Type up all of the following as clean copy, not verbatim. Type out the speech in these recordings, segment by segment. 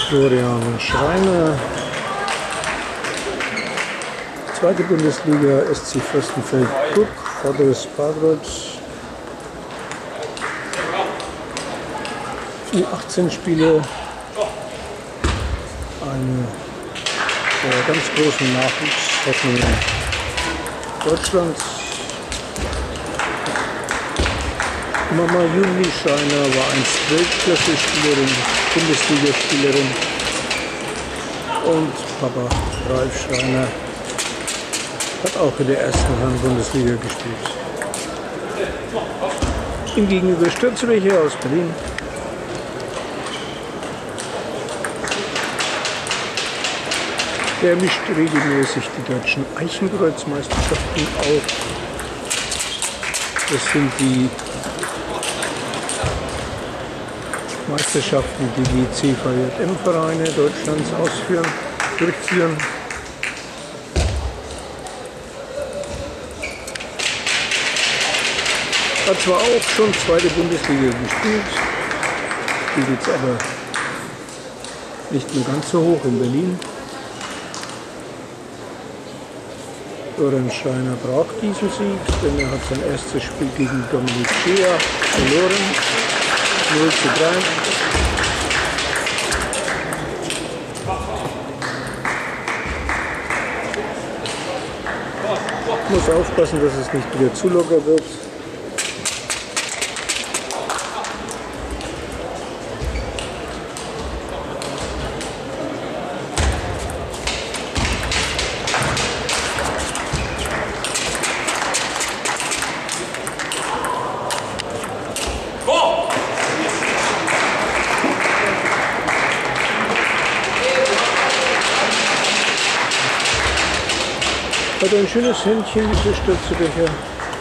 Florian Schreiner. Zweite Bundesliga, SC Fürstenfeldbruck, Vorderes Bayreuth. U18-Spiele. Eine der ganz großen Nachwuchshoffnungen Deutschlands. Mama Juli Schreiner war einst Weltklasse-Spielerin, Bundesligaspielerin, und Papa Ralf Schreiner hat auch in der ersten Herren-Bundesliga gespielt. Ihm gegenüber Stürzwächer aus Berlin. Der mischt regelmäßig die deutschen Eichenkreuzmeisterschaften auf. Das sind die Meisterschaften, die die CVJM-Vereine Deutschlands durchführen. Hat zwar auch schon zweite Bundesliga gespielt, spielt jetzt aber nicht mehr ganz so hoch in Berlin. Florian Schreiner braucht diesen Sieg, denn er hat sein erstes Spiel gegen Dominik Schea verloren. 0:3. Ich muss aufpassen, dass es nicht wieder zu locker wird. Hat ein schönes Händchen, dieser Stürzwächer.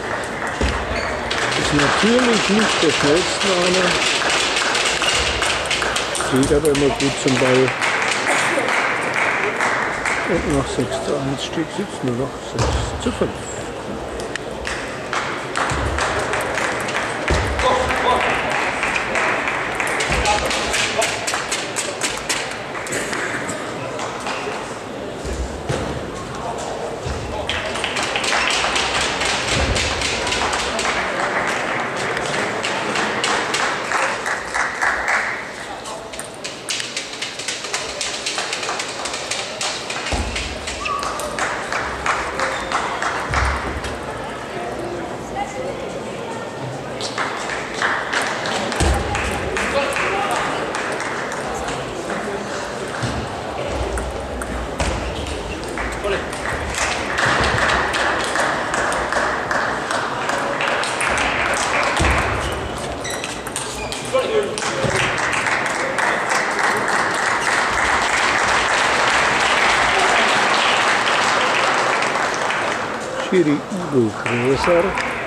Ist natürlich nicht der schnellste einer. Geht aber immer gut zum Ball. Und nach 6:1 steht es jetzt nur noch 6:5. Schiri Ivo Gräser.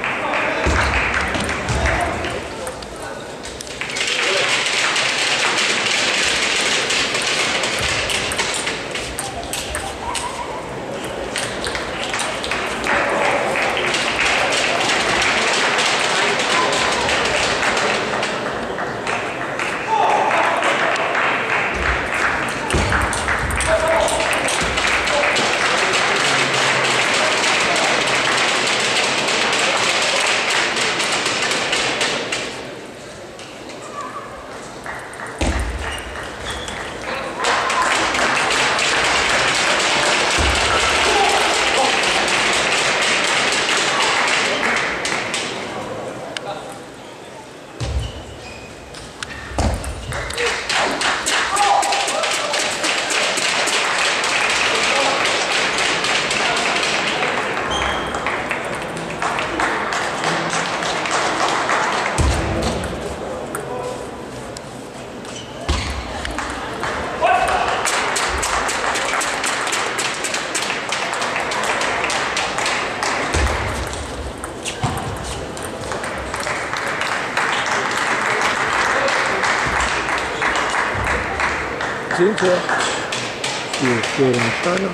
Zehnter für Florian Schreiner.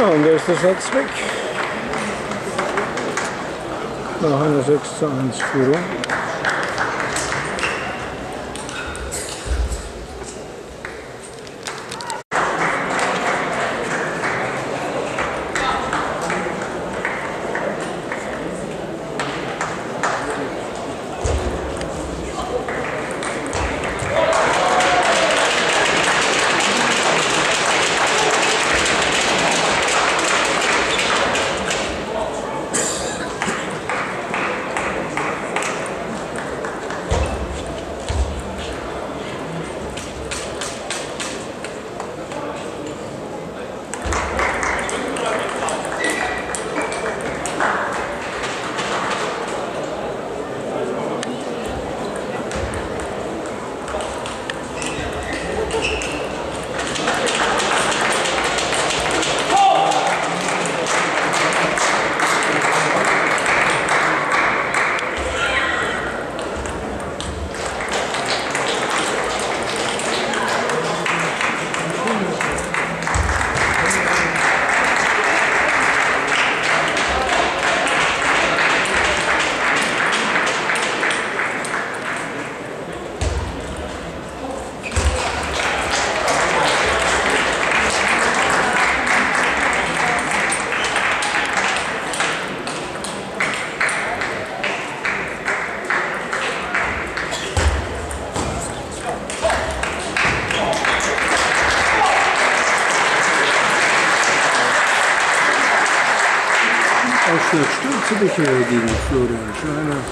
Ja, und da ist der Satz weg. Nach einer 6:1 Führung. Aufschlag Stürzebücher gegen Florian Scheiner.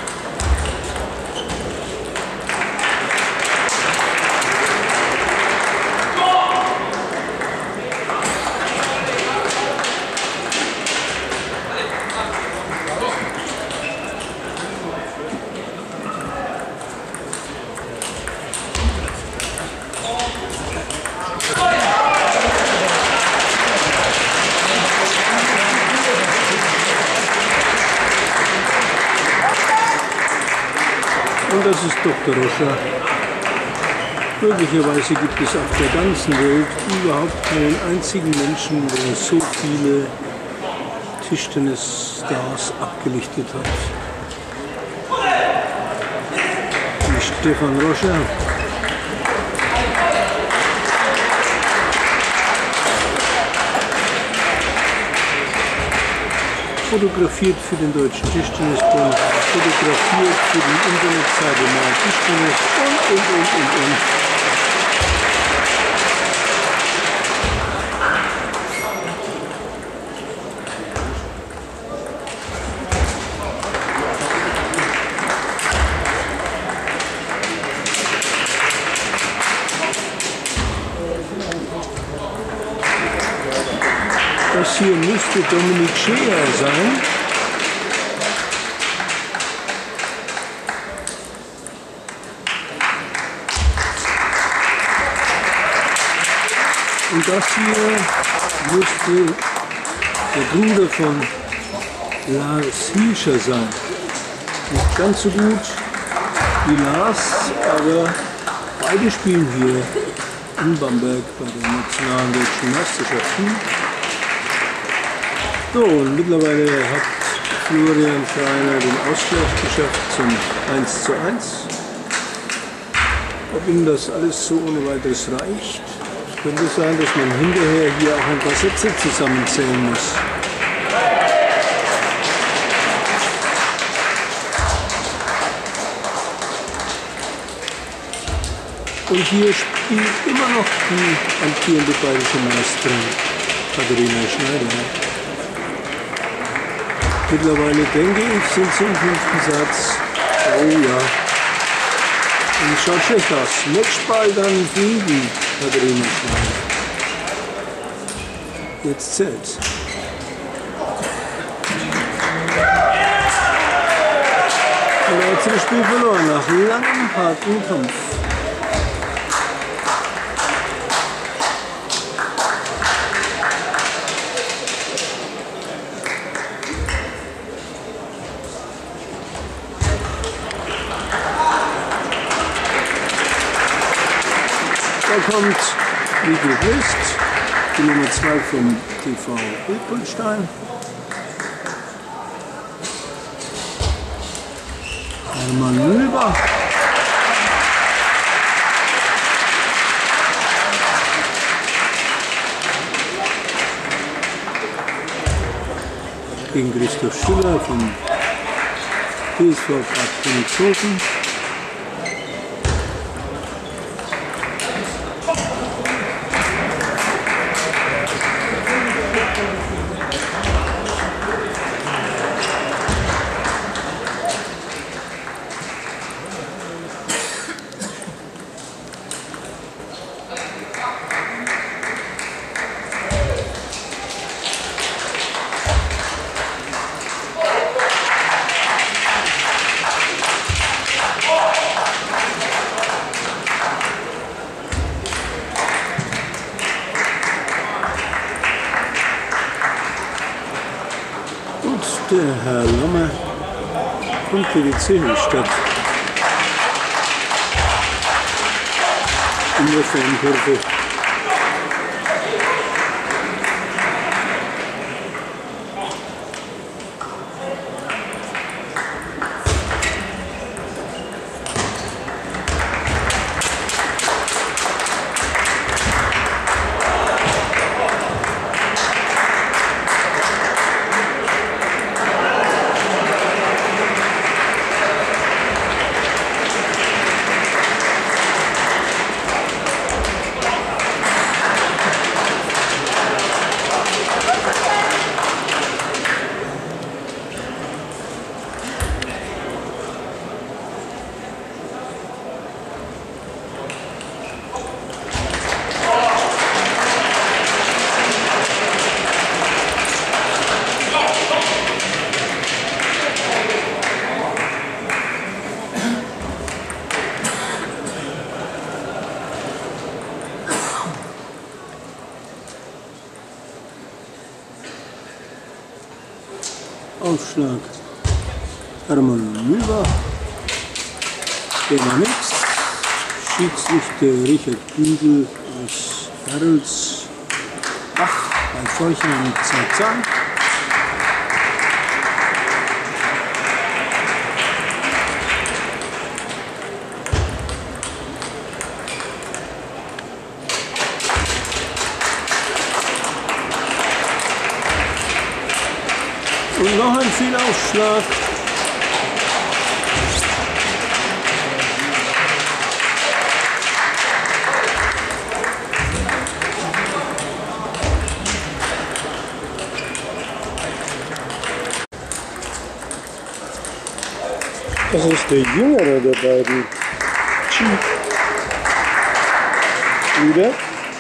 Und das ist Dr. Roscher. Möglicherweise gibt es auf der ganzen Welt überhaupt keinen einzigen Menschen, der so viele Tischtennisstars abgelichtet hat wie Stefan Roscher. Fotografiert für den Deutschen Tischtennisbund, fotografiert für die Internetseite Mal Tischtennis und. Das hier müsste Dominik Scheer sein. Und das hier müsste der Bruder von Lars Hielscher sein. Nicht ganz so gut wie Lars, aber beide spielen hier in Bamberg bei den nationalen deutschen Meisterschaften. So, und mittlerweile hat Florian Scheiner den Ausgleich geschafft zum 1:1. Ob ihm das alles so ohne weiteres reicht, könnte sein, dass man hinterher hier auch ein paar Sätze zusammenzählen muss. Und hier spielt immer noch die amtierende bayerische Meisterin Katharina Schneider. Mittlerweile denke ich, sind sie im 5. Satz. Oh ja. Und es schaut schlecht aus. Matchball dann Frieden, Katharina Schneider. Jetzt zählt's. Und er hat das Spiel verloren nach langem, harten Kampf. Da kommt, wie du bist, die Nummer 2 vom TV Rupelstein. Hermann Mühlbach. Gegen Christoph Schiller vom TSV Bad Königshofen. Der Herr Lammer kommt für die Zählstadt in der Fankurve. Aufschlag Hermann Mühlbach, der war nichts. Schiedsrichter Richard Bügel aus Herlsbach bei Forchheim mit Zarzahn. Und noch ein Fehlaufschlag. Das ist der jüngere der beiden Chi-Brüder.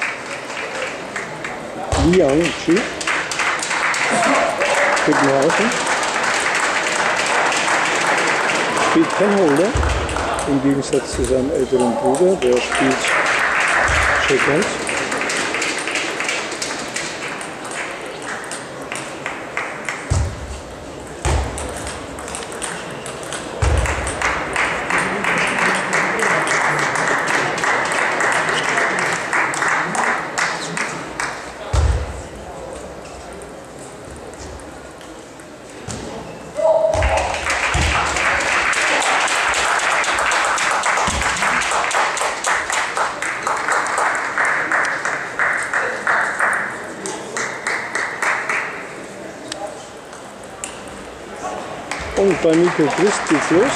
Liang Chi. Guttenhausen. Spielt Penholder, im Gegensatz zu seinem älteren Bruder, der spielt Checkhands. Und bei Nico Christ geht's los.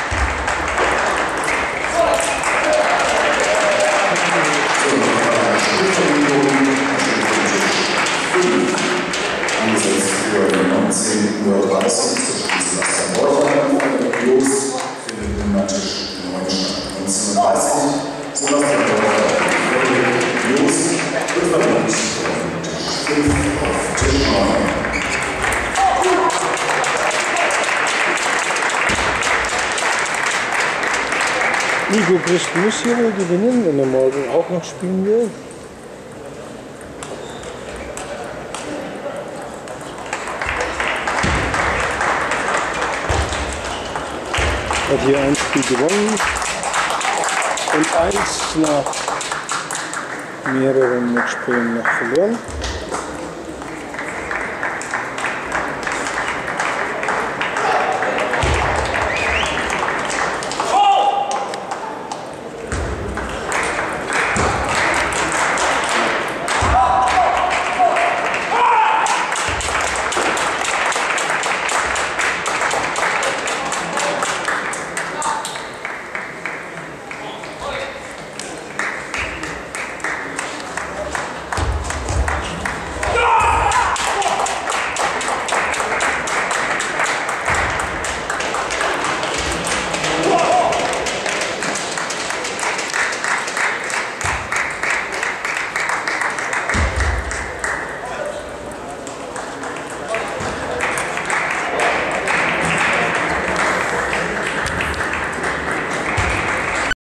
Angesetzt für 19:30 Uhr zwischen Sebastian Beuter und Los findet im Tisch 9 statt. 19:30 Uhr Sebastian Beuter und Los wird verlangt auf Tisch 5 auf Tisch 9. Nico Christ muss hier wohl gewinnen, wenn er morgen auch noch spielen will. Hat hier ein Spiel gewonnen und eins nach mehreren Matchspielen noch verloren.